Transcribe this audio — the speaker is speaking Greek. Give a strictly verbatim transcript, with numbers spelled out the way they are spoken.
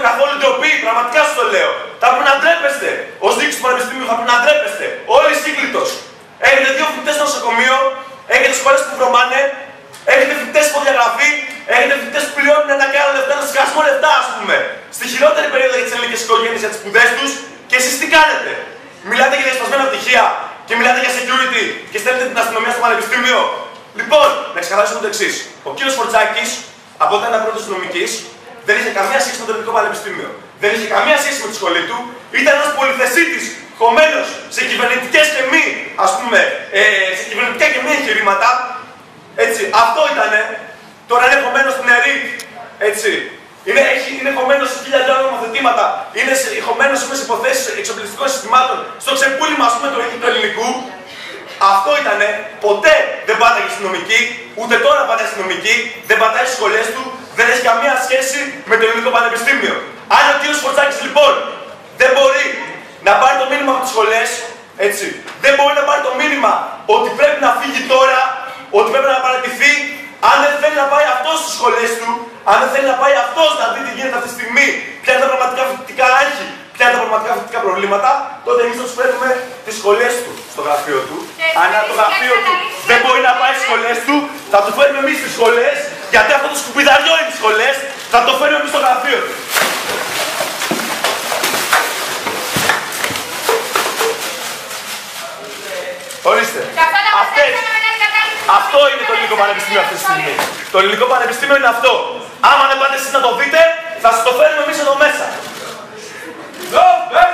καθόλου ντροπή, πραγματικά σας το λέω. Θα πρέπει να ντρέπεστε. Ως διοίκηση του Πανεπιστημίου θα πρέπει να ντρέπεστε. Όλοι σύγκλιτος. Έχετε δύο φοιτητές στο νοσοκομείο, έχετε σχολές που βρωμάνε, έχετε φοιτητές που διαγραφή, έχετε φοιτητές που πληρώνουν ένα κάρο λεφτά, ένα σκασμό λεφτά, ας πούμε. Στη χειρότερη περίοδο για τις ελληνικές οικογένειες, για τις σπουδές τους, και εσείς τι κάνετε? Μιλάτε για διασπασμένα πτυχία και μιλάτε για security και στέλνετε την αστυνομία στο πανεπιστήμιο. Λοιπόν, να ξεκαθαρίσουμε το εξής. Ο κύριος Φορτσάκης, από όταν ήταν πρώτος νομικής, δεν είχε καμία σχέση με το ελληνικό πανεπιστήμιο. Δεν είχε καμία σχέση με τη σχολή του. Ήταν ένας πολυθεσίτης, χωμένος σε κυβερνητικές και μη, ας πούμε, ε, σε κυβερνητικά και μη εγχειρήματα. Έτσι, αυτό ήτανε. Τώρα είναι χωμένος στην ΕΡΗ. Έτσι. Είναι, έχει, είναι χωμένος σε χίλια δυο νομοθετήματα. Είναι χωμένος σε υποθέσεις εξοπλιστικών συστημάτων. Στο ξεπούλημα, ας πούμε, του το ελληνικού. Αυτό ήτανε. Ποτέ δεν πάταγε στην νομική. Ούτε τώρα πατάει στην νομική. Δεν πατάει στις σχολές του. Δεν έχει καμία σχέση με το ελληνικό πανεπιστήμιο. Αν ο κύριος Φορτσάκης λοιπόν δεν μπορεί να πάρει το μήνυμα από τις σχολές, έτσι, δεν μπορεί να πάρει το μήνυμα ότι πρέπει να φύγει τώρα, ότι πρέπει να παρατηθεί, αν δεν θέλει να πάει αυτός στις σχολές του, αν δεν θέλει να πάει αυτός να δει τι γίνεται αυτή τη στιγμή, ποια είναι τα πραγματικά φοιτητικά άγχη, ποια είναι τα πραγματικά φοιτητικά προβλήματα, τότε εμείς θα τους φέρουμε τις σχολές του στο γραφείο του. Αν το γραφείο του δεν μπορεί να πάει στις σχολές του, θα του φέρουμε εμείς στις σχολές, γιατί αυτό το σκουπιδαριό είναι τις σχολές, θα το φέρουμε εμείς στο γραφείο του. Ορίστε. Αυτές. Αυτό είναι το ελληνικό πανεπιστήμιο αυτή τη στιγμή. Το ελληνικό πανεπιστήμιο είναι αυτό. Άμα δεν πάτε εσείς να το δείτε, θα σας το φέρουμε εμείς εδώ μέσα.